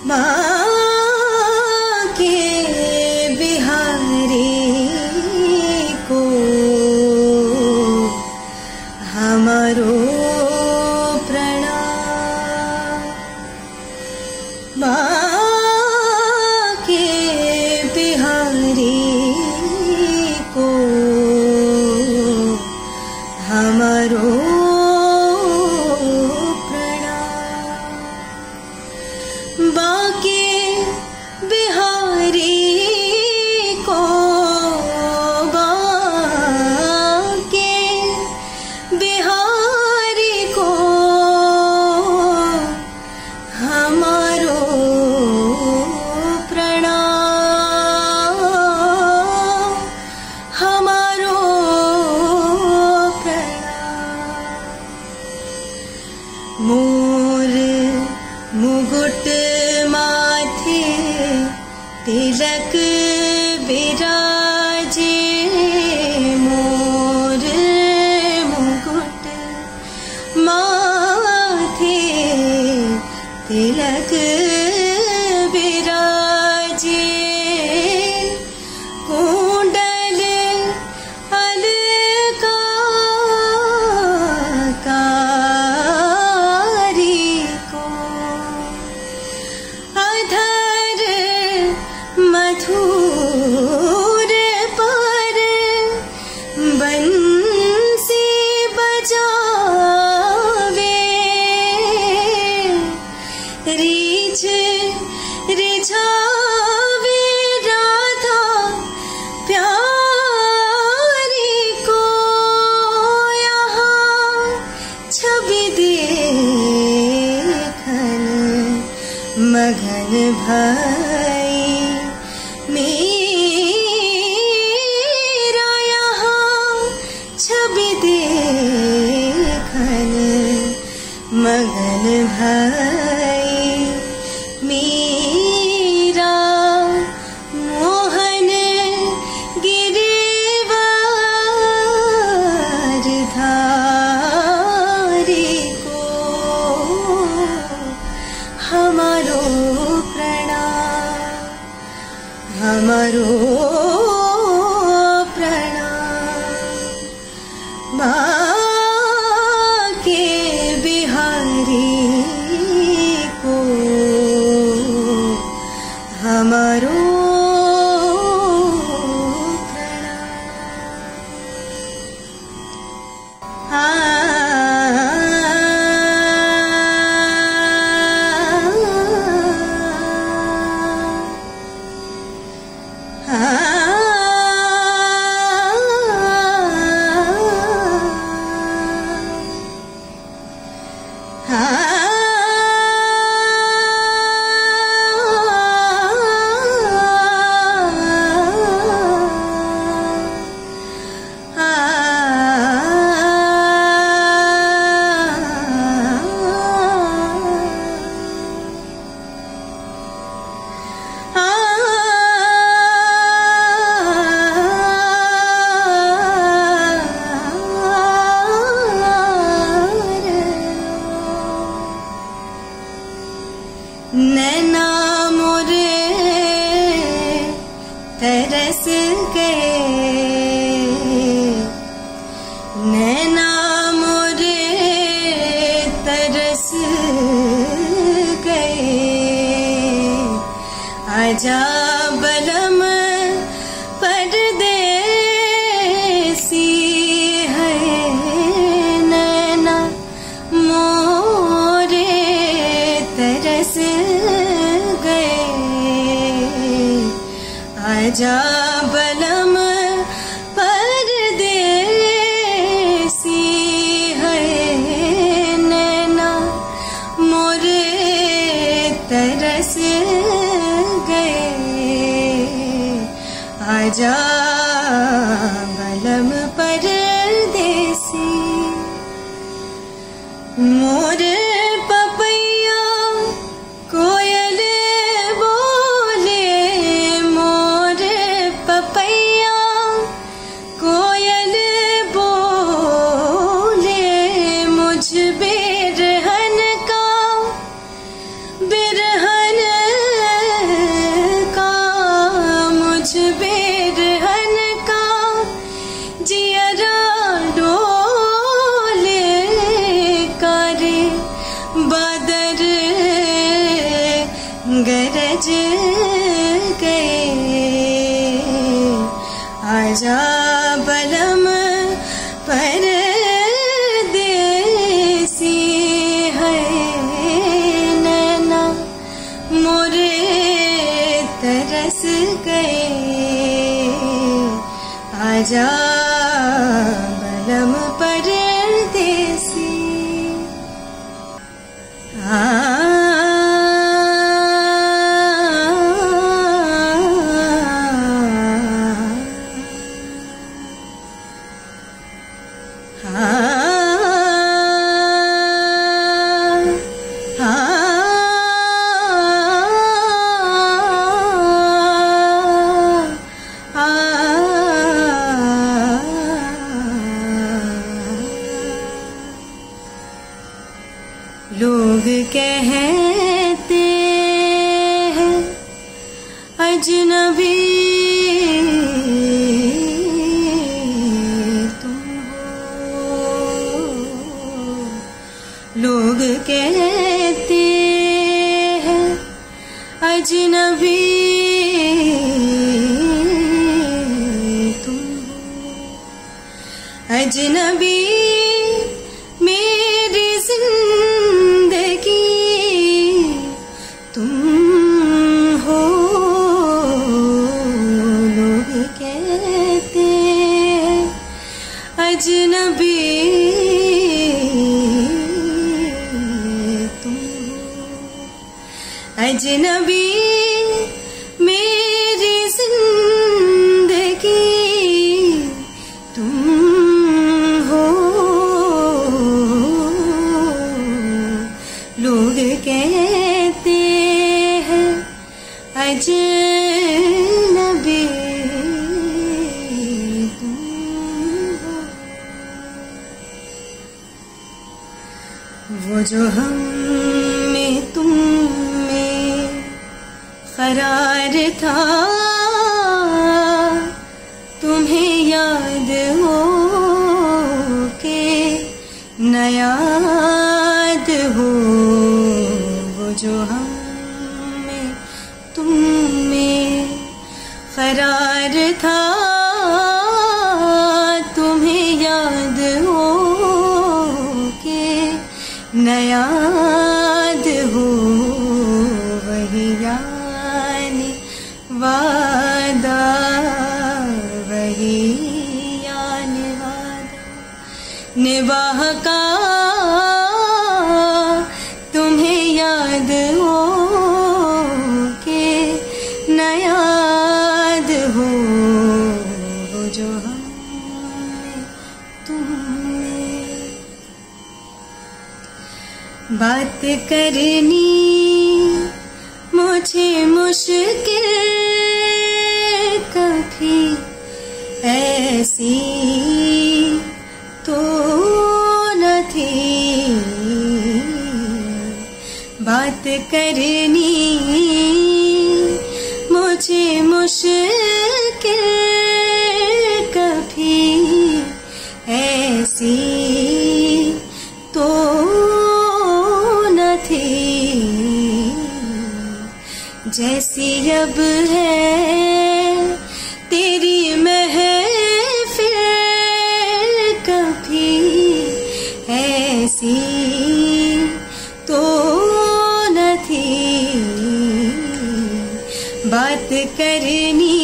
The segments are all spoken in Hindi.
माँ के बिहारी को हमारो प्रणाम। माँ के बिहारी को हमारो बाके बिहारी को बाके बिहारी को हमारो प्रणाम हमारो प्रणाम। मोर मुकुट माथे तिलक विराजे मोर मुकुट माथे तिलक विराजे कुंडल अलंकारी को अधर मधुर पर बंसी बजावे रीछ रिझावे राधा प्यारी को यहाँ छवि देखन मगन भई मेरा यहाँ छवि देखन मगन भई मेरा मोहन गिरिवर धारी को हमारो प्रणाम हमारो प्रणाम। माँ के बिहारी को हमारो नैना मोरे तरस गए नैना मोरे तरस गए आजा बलम परदेसी है नैना मोरे तरस गए आजा बलम परदेसी है नैना मोरे तरस गए आजा बलम परदेसी। मोर पपैया कोयल बोले मोर पपैया कोयल बोले मुझ बिरहन का बिरहन गरज गए। आजा बलम परदेसी है नैना मोरे तरस गए। आजा बलम परदेसी। लोग कहते हैं अजनबी तुम हो। लोग कहते हैं अजनबी तुम हो। अजनबी मेरी जिंदगी तुम हो। लोग कहते हैं अजनबी तुम हो। अजनबी मेरी जिंदगी तुम हो। लोग कहते हैं अजनबी तुम हो। वो जो हम में तुम में करार था तुम्हें याद हो के न याद हो। वो जो हम में तुम में करार था तुम्हें याद हो के न याद हो। वही यानी वादा वही यानी वादा निभाह का तुम्हें याद हो के न याद हो। वो जो हमने तुमने बात करनी मुझे मुश्किल कभी ऐसी तो न थी। बात करनी मुझे मुश्किल कभी ऐसी तो न थी। जैसी अब है तेरी महफिल कभी ऐसी तो न थी। बात करनी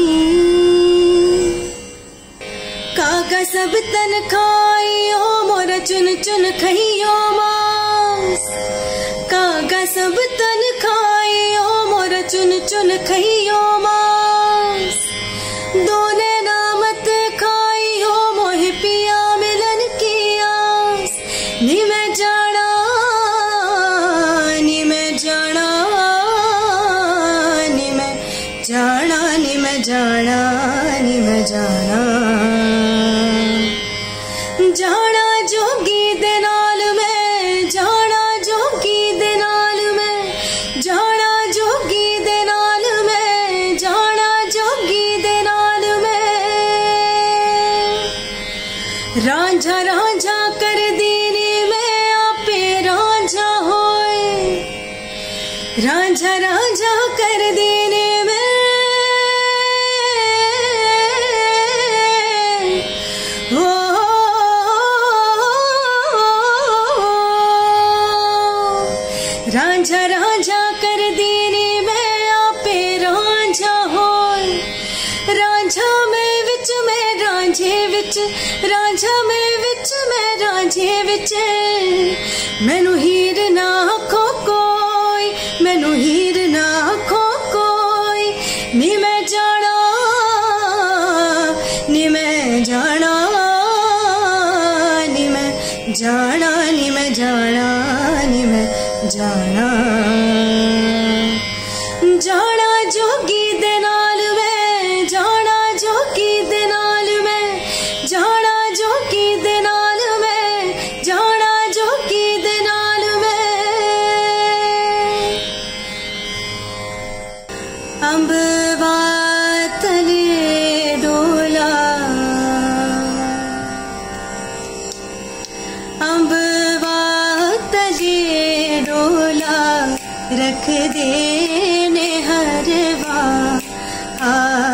काका सब तन खाइयो मोरा चुन चुन खइयो मांस। काका सब तन खाइयो मोरा चुन चुन खइयो मांस। दोने नामत खाइयो मोहि पिया मिलन की आस। नी मैं जाना नी मैं जाना नी मैं जाना नी मैं जाना नी मैं जाना। जाना जोगी दे नाल मैं जाना जोगी दे नाल मैं जाना जोगी दे नाल मैं जाना जोगी दे नाल मैं। रांझा रांझा कर दीनी मैं आपे रांझा होए। रांझा रांझा कर देने में हो रांझा रांझा कर देने में आपे रांझा हो रांझा में रांझे विच रांझा में रांझे विच मैनू हीर ना आखो कोई मैनू हीर ना आखो कोई नी मैं जाना नी मैं जाना नी मैं जाना नी मैं जाना नी मैं जाना जाना जोगी दे नाल मैं जाना जोगी दे नाल मैं जाना जोगी दे नाल मैं जाना जोगी दे नाल मैं अंब वातले डोला अंब वातले डोला रख दे ने हरवा